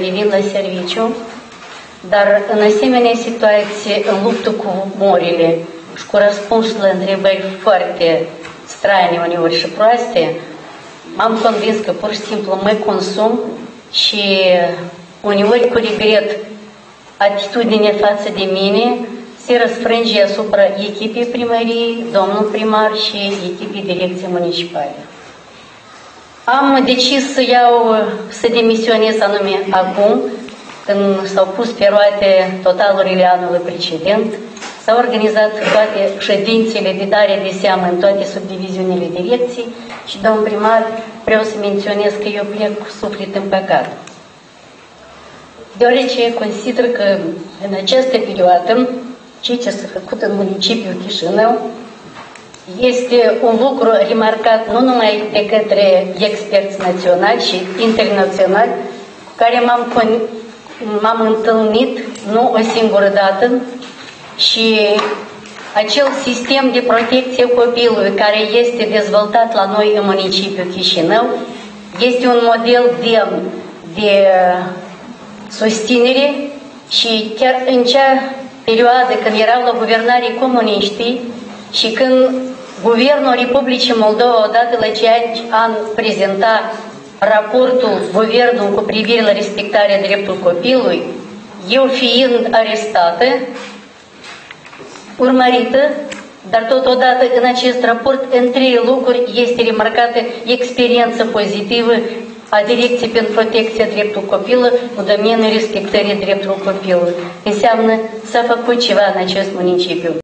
privind la serviciu, dar în asemenea situații, în luptă cu morile și cu răspunsul la întrebări foarte strane, uneori și proaste, m-am convins că pur și simplu mă consum și uneori cu regret atitudinea față de mine se răsfrânge asupra echipei primăriei, domnul primar și echipei direcției municipale. Am decis să demisionez anume acum, când s-au pus pe roate totalurile anului precedent, s-au organizat toate ședințele de dare de seamă în toate subdiviziunile direcției și, domnul primar, vreau să menționez că eu plec cu suflet împăcat. Deoarece consider că în această perioadă, ceea ce s-a făcut în municipiul Chișinău este un lucru remarcat nu numai de către experți naționali și internaționali, cu care m-am întâlnit nu o singură dată, și acel sistem de protecție copilului care este dezvoltat la noi în municipiul Chișinău este un model demn de susținere și chiar în cea perioadă când erau la guvernare comuniștii și când Guvernul Republicii Moldova odată la ce an prezenta raportul guvernului cu privire la respectarea dreptului copilului, eu fiind arestată, urmărită, dar totodată în acest raport, în 3 locuri, este remarcată experiență pozitivă a Direcției pentru Protecția Dreptului Copilului în domeniul respectării dreptului copilului. Înseamnă s-a făcut ceva în acest municipiu.